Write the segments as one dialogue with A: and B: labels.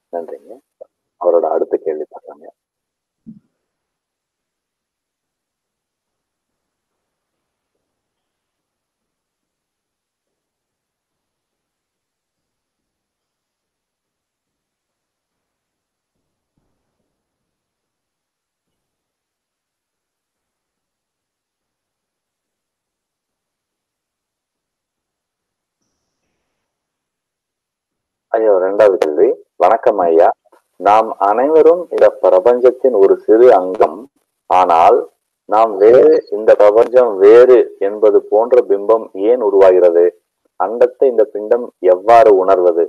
A: நன்றிங்க. அவரோட அடுத்த கேள்வி பார்க்கலாங்க. ஐயா, 2வது கேள்வி. வணக்கம் ஐயா. நாம் அனைவரும் இந்த பிரபஞ்சத்தின் ஒரு சிறு அங்கம். ஆனால் நாம் வேறு, இந்த பிரபஞ்சம் வேறு என்பது போன்ற பிம்பம் ஏன் உருவாகிறது? அண்டத்தை இந்த பிண்டம் எவ்வாறு உணர்வது?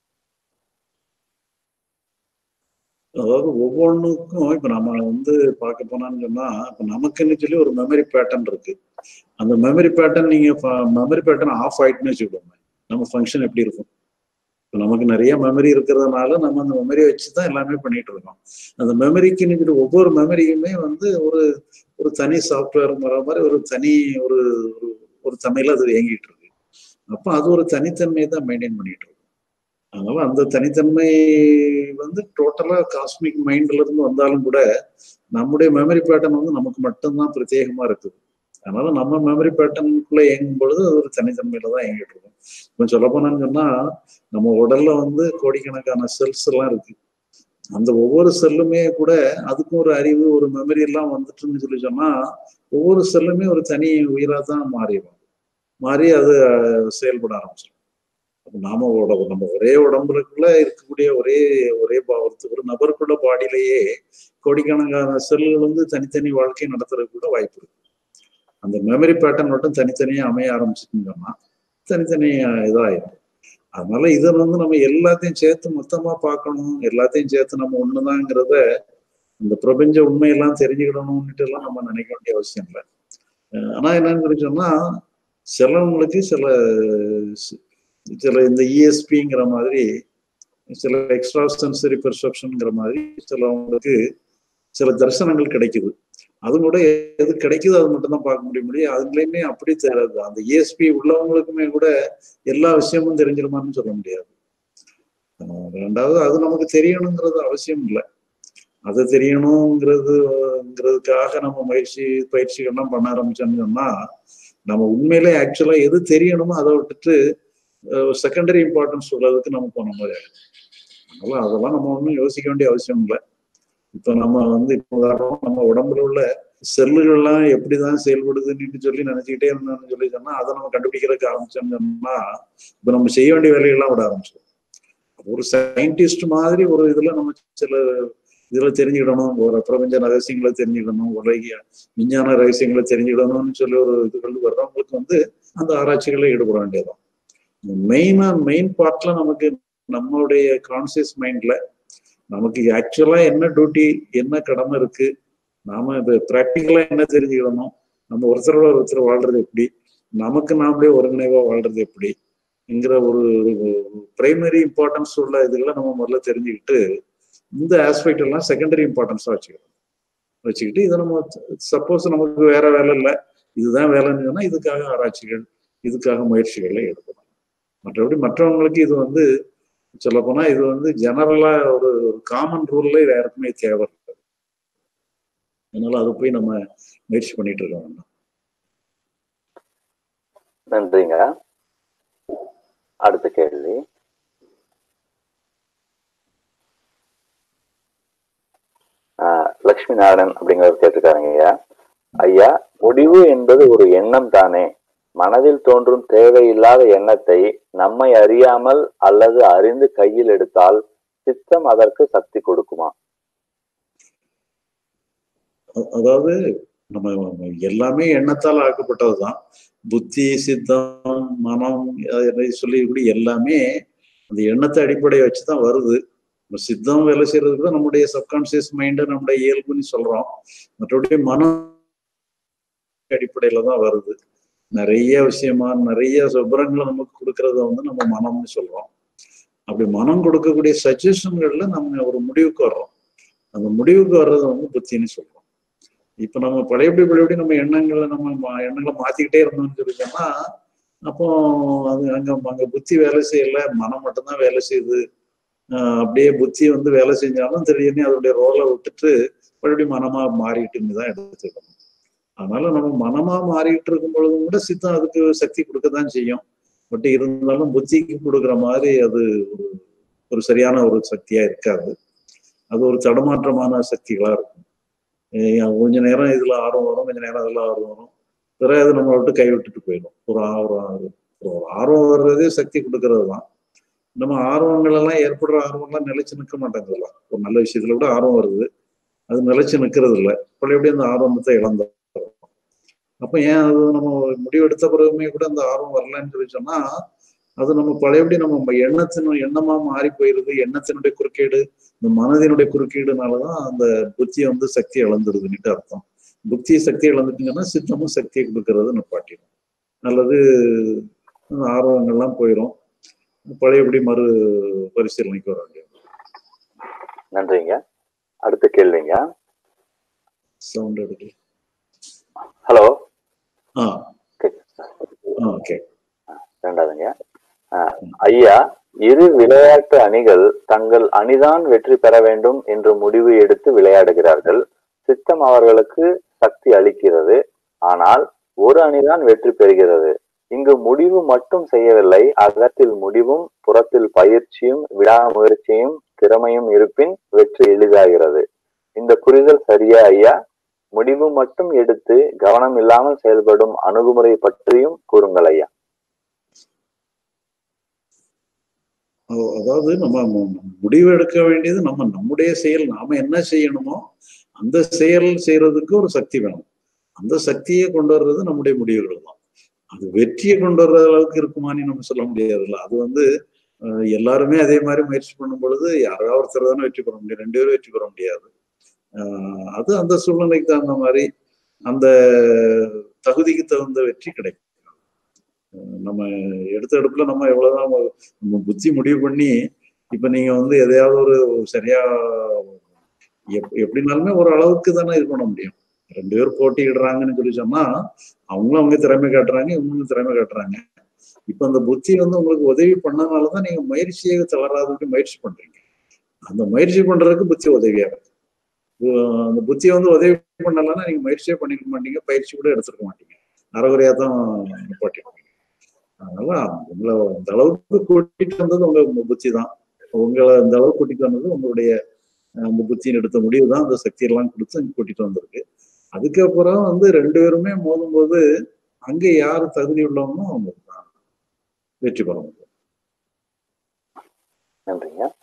B: அதாவது ஒவ்வொன்றுக்கும் இப்ப நம்ம பார்க்க போனான்னு சொன்னா, இப்ப நமக்குன்னு சொல்லி ஒரு மெமரி பேட்டர்ன் இருக்கு. அந்த memory pattern memory pattern off ஆயிட்டுன்னு வச்சுக்கோங்க, நம்ம ஃபங்க்ஷன் எப்படி இருக்கும்? நமக்கு நிறைய மெமரி இருக்கிறதுனால நம்ம அந்த மெமரியை வச்சுதான் எல்லாமே பண்ணிட்டு இருக்கோம். அந்த மெமரிக்குன்னு ஒவ்வொரு மெமரியுமே ஒரு ஒரு தனி சாஃப்ட்வேர் மாதிரி ஒரு தனி ஒரு ஒரு தன்மையில அது இயங்கிட்டு இருக்கு. அப்ப அது ஒரு தனித்தன்மையை தான் மெயின்டைன் பண்ணிட்டு இருக்கு. அதனால அந்த தனித்தன்மை டோட்டலா காஸ்மிக் மைண்ட்ல இருந்து வந்தாலும் கூட நம்முடைய மெமரி பேட்டர்ன் நமக்கு மட்டும்தான் பிரத்யேகமா இருக்குது. அதனால நம்ம மெமரி பேட்டர்னுக்குள்ள இயங்கும் பொழுது அது ஒரு தனித்தன்மையில தான் இயங்கிட்டு இருக்கும். இப்போ சொல்ல போனான்னு சொன்னா, நம்ம உடல்ல கோடிக்கணக்கான செல்ஸ் எல்லாம் இருக்கு. அந்த ஒவ்வொரு செல்லுமே கூட அதுக்கும் ஒரு அறிவு, ஒரு மெமரி எல்லாம் வந்துட்டுன்னு சொல்லி சொன்னா, ஒவ்வொரு செல்லுமே ஒரு தனி உயிரா தான் மாறி அது செயல்பட ஆரம்பிச்சிடும். நம்ம ஒரே உடம்புக்குள்ள இருக்கக்கூடிய ஒரே ஒரு நபருக்குள்ள பாடியிலேயே கோடிக்கணக்கான செல்லுகள் தனித்தனி வாழ்க்கை நடத்துறதுக்கு கூட வாய்ப்பு இருக்கு. அந்த மெமரி பேட்டர்ன் மட்டும் தனித்தனியா அமைய ஆரம்பிச்சுன்னு சொன்னா தனித்தனி இதாயிடும். அதனால இதை நம்ம எல்லாத்தையும் சேர்த்து மொத்தமா பார்க்கணும், எல்லாத்தையும் சேர்த்து நம்ம ஒண்ணுதாங்கிறத இந்த பிரபஞ்ச உண்மையெல்லாம் தெரிஞ்சுக்கிடணும்னுட்டு எல்லாம் நம்ம நினைக்க வேண்டிய அவசியம் இல்லை. ஆனா என்னன்னு சொன்னா, சிலவங்களுக்கு சில இந்த இஎஸ்பிங்கிற மாதிரி, சில எக்ஸ்ட்ரா சென்சரி பெர்செப்ஷன்ங்கிற மாதிரி சிலவங்களுக்கு சில தரிசனங்கள் கிடைக்குது. அது கூட எது கிடைக்குதோ அது மட்டும் தான் பார்க்க முடியும். அதுலயுமே அப்படி தெரியாது. அந்த இஎஸ்பி உள்ளவங்களுக்குமே கூட எல்லா விஷயமும் தெரிஞ்சிருமான்னு சொல்ல முடியாது. 2வது அது நமக்கு தெரியணுங்கிறது அவசியம் இல்லை. அது தெரியணுங்கிறதுக்காக நம்ம பயிற்சிகள்லாம் பண்ண ஆரம்பிச்சோம்னு சொன்னா, நம்ம உண்மையிலே ஆக்சுவலா எது தெரியணுமோ அதை விட்டுட்டு செகண்டரி இம்பார்ட்டன்ஸ் உள்ளதுக்கு நம்ம போன மாதிரி ஆகும். அதனால அதெல்லாம் நம்ம ஒன்றும் யோசிக்க வேண்டிய அவசியம் இல்லை. இப்ப நம்ம இப்போ நம்ம உடம்புல உள்ள செல்லுகள்லாம் எப்படிதான் செயல்படுதுன்னு சொல்லி நினைச்சுக்கிட்டே இருந்தோம்னு சொல்லி சொன்னா, அதை நம்ம கண்டுபிடிக்கிறதுக்கு ஆரம்பிச்சோம்னு சொன்னா, இப்ப நம்ம செய்ய வேண்டிய வேலைகள்லாம் விட ஆரம்பிச்சோம். ஒரு சயின்டிஸ்ட் மாதிரி ஒரு நம்ம சில தெரிஞ்சுக்கிடணும், ஒரு பிரபஞ்ச ரகசியங்களை தெரிஞ்சுக்கிடணும், உலகிய விஞ்ஞான ரகசியங்களை தெரிஞ்சுக்கிடணும்னு சொல்லி ஒரு வர்றவங்களுக்கு அந்த ஆராய்ச்சிகளை ஈடுபட வேண்டியதான். மெயின் பார்ட்ல நமக்கு நம்மளுடைய கான்சியஸ் மைண்ட்ல நமக்கு ஆக்சுவலா என்ன டியூட்டி, என்ன கடமை இருக்கு, நாம இப்ப பிராக்டிக்கலா என்ன தெரிஞ்சுக்கணும், நம்ம ஒருத்தரோட ஒருத்தர் வாழ்றது எப்படி, நமக்கு நாமளே ஒருங்கிணைவா வாழ்றது எப்படிங்கிற ஒரு பிரைமரி இம்பார்ட்டன்ஸ் உள்ள இதுகளை நம்ம முதல்ல தெரிஞ்சுக்கிட்டு, இந்த ஆஸ்பெக்ட் எல்லாம் செகண்டரி இம்பார்ட்டன்ஸா வச்சுக்கிட்டு இதை நம்ம சப்போஸ் நமக்கு வேற வேலை இல்லை, இதுதான் வேலைன்னு சொன்னா இதுக்காக ஆராய்ச்சிகள், இதுக்காக முயற்சிகளை எடுக்கணும். மற்றபடி மற்றவங்களுக்கு இது சொல்ல போனா இது ஜெனரலா ஒரு காமன் ரூல்ல யாருக்குமே தேவை. அதனால அது போய் நம்ம முயற்சி பண்ணிட்டு இருக்கோம்.
A: நன்றிங்க. அடுத்த கேள்வி. லட்சுமி நாராயணன் அப்படிங்கிறவர் கேட்டிருக்காருங்க. ஐயா, முடிவு என்பது ஒரு எண்ணம் தானே? மனதில் தோன்றும் தேவையில்லாத எண்ணத்தை நம்மை அறியாமல் அல்லது அறிந்து கையில் எடுத்தால் சித்தம் அதற்கு சக்தி கொடுக்குமா?
B: அதாவது நம்ம எல்லாமே எண்ணத்தால் ஆக்கப்பட்டதுதான். புத்தி, சித்தம், மனம் சொல்லி எல்லாமே அந்த எண்ணத்தை அடிப்படையை வச்சுதான் வருது. சித்தம் வேலை செய்யறது கூட நம்முடைய சப்கான்சியஸ் மைண்ட், நம்முடைய இயல்புன்னு சொல்றோம். மற்றபடி மனம் அடிப்படையில தான் வருது. நிறைய விஷயமா நிறைய விபரங்களை நமக்கு கொடுக்கறத நம்ம மனம்னு சொல்றோம். அப்படி மனம் கொடுக்கக்கூடிய சஜஷன்கள்ல நம்ம ஒரு முடிவுக்கு வர்றோம். அந்த முடிவுக்கு வர்றது புத்தின்னு சொல்றோம். இப்ப நம்ம பழையபடி நம்ம எண்ணங்களை மாத்திக்கிட்டே இருந்தோம்னு சொல்லிட்டோம்னா, அப்போ அது அங்க புத்தி வேலை செய்யல, மனம் மட்டும்தான் வேலை செய்யுது அப்படியே புத்தி வந்து வேலை செஞ்சாலும் திடீர்னு அதோடைய ரோலை விட்டுட்டு மறுபடியும் மனமா மாறிட்டுன்னு தான் எடுத்துக்கணும். அதனால நம்ம மனமா மாறிட்டு இருக்கும் பொழுதும் கூட சித்தம் அதுக்கு சக்தி கொடுக்கத்தான் செய்யும். பட் இருந்தாலும் புத்திக்கு கொடுக்குற மாதிரி அது ஒரு ஒரு சரியான ஒரு சக்தியா இருக்காது. அது ஒரு தடுமாற்றமான சக்திகளா இருக்கும். கொஞ்ச நேரம் இதுல ஆர்வம் வரும், கொஞ்ச நேரம் அதுல ஆர்வம் வரும், பிறகு அது நம்மளை விட்டு கைவிட்டுட்டு போயிடும். ஒரு ஆர்வம் வர்றதே சக்தி கொடுக்கறது தான். நம்ம ஆர்வங்கள் எல்லாம் ஏற்படுற ஆர்வம்லாம் நிலைச்சு நிற்க மாட்டாங்கல்ல. ஒரு நல்ல விஷயத்துல கூட ஆர்வம் வருது, அது நிலைச்சு நிற்கிறது இல்லை. பழையபடி அந்த ஆர்வத்தை இழந்தோம். அப்ப ஏன் அது நம்ம முடிவெடுத்த பிறகுமே கூட அந்த ஆர்வம் வரலன்னு சொல்லி சொன்னா, அது நம்ம பழையபடி நம்ம எண்ணமா மாறி போயிருது. எண்ணத்தினுடைய குறுக்கீடு, இந்த மனதினுடைய குறுக்கீடுனாலதான் அந்த புத்தியை வந்து சக்தி இழந்துருதுன்னுட்டு அர்த்தம். புத்தி சக்தி இழந்துட்டீங்கன்னா சித்தமும் சக்தியை கொடுக்கறது நிப்பாட்டிடும். அல்லது ஆர்வங்கள்லாம் போயிடும், பழையபடி மறு பரிசீலனைக்கு வர வேண்டியது.
A: நன்றிங்க. அடுத்த கேள்விங்க.
B: சவுண்ட் எடுக்கல.
A: ஹலோ.
B: ஓகே.
A: ரெண்டாவதுங்க. ஐயா, இரு விளையாட்டு அணிகள் தங்கள் அணிதான் வெற்றி பெற வேண்டும் என்று முடிவு எடுத்து விளையாடுகிறார்கள். சித்தம் அவர்களுக்கு சக்தி அளிக்கிறது, ஆனால் ஒரு அணிதான் வெற்றி பெறுகிறது. இங்கு முடிவு மட்டும் செய்யவில்லை, அகத்தில் முடிவும் புறத்தில் பயிற்சியும் விடாமுயற்சியும் திறமையும் இருப்பின் வெற்றி எளிதாகிறது. இந்த புரிதல் சரியா ஐயா? முடிவு மட்டும் எடுத்து கவனம் இல்லாமல் செயல்படும் அணுகுமுறை பற்றியும் கூறுங்கள் ஐயா.
B: அதாவது நம்ம முடிவு எடுக்க வேண்டியது நம்முடைய செயல். நாம என்ன செய்யணுமோ அந்த செயல் செய்யறதுக்கு ஒரு சக்தி வேணும். அந்த சக்தியை கொண்டு வர்றது நம்முடைய முடிவுகள் தான். அது வெற்றியை கொண்டு வர்ற அளவுக்கு இருக்குமான்னு நம்ம சொல்ல முடியாதுல்ல. அது வந்து எல்லாருமே அதே மாதிரி முயற்சி பண்ணும் பொழுது யாராவது ஒருத்தர் தானே வெற்றி பெற முடியும், 2 பேரும் வெற்றி பெற முடியாது. அது அந்த சூழ்நிலைக்கு தகுந்த மாதிரி அந்த தகுதிக்கு தகுந்த வெற்றி கிடைக்கும். நம்ம எடுத்த எடுப்புல நம்ம எவ்வளவுதான் நம்ம புத்தி முடிவு பண்ணி இப்ப நீங்க வந்து எதையாவது ஒரு சரியா எப்படினாலுமே ஒரு அளவுக்கு தானே இது பண்ண முடியும். 2 பேரும் போட்டியிடுறாங்கன்னு சொல்லி சொன்னா அவங்களும் அவங்க திறமை காட்டுறாங்க, இவங்களும் திறமை காட்டுறாங்க. இப்ப அந்த புத்தி வந்து உங்களுக்கு உதவி பண்ணனாலதான் நீங்க முயற்சியை தளராதபடி முயற்சி பண்றீங்க. அந்த முயற்சி பண்றதுக்கு புத்தி உதவியா இருக்கு. அந்த புத்தியை வந்து உதவி பண்ணலன்னா நீங்க முயற்சியே பண்ணிக்க மாட்டீங்க, பயிற்சி கூட எடுத்துருக்க மாட்டீங்க, அறகுறையா தான் நிப்பாட்டிடுவீங்க. அதனால உங்களை அந்த அளவுக்கு கூட்டிட்டு வந்தது உங்க புத்தி தான். உங்களை அந்த அளவுக்கு கூட்டிட்டு வந்தது உங்களுடைய அந்த புத்தியின் எடுத்த முடிவு தான் அந்த சக்தியெல்லாம் கொடுத்து அங்க கூட்டிட்டு வந்திருக்கு. அதுக்கப்புறம் வந்து 2 பேருமே மோதும் போது அங்க யாரு தகுதி உள்ளவங்களோ அவங்க தான் வெற்றி பெற முடியும்.
A: நன்றிங்க.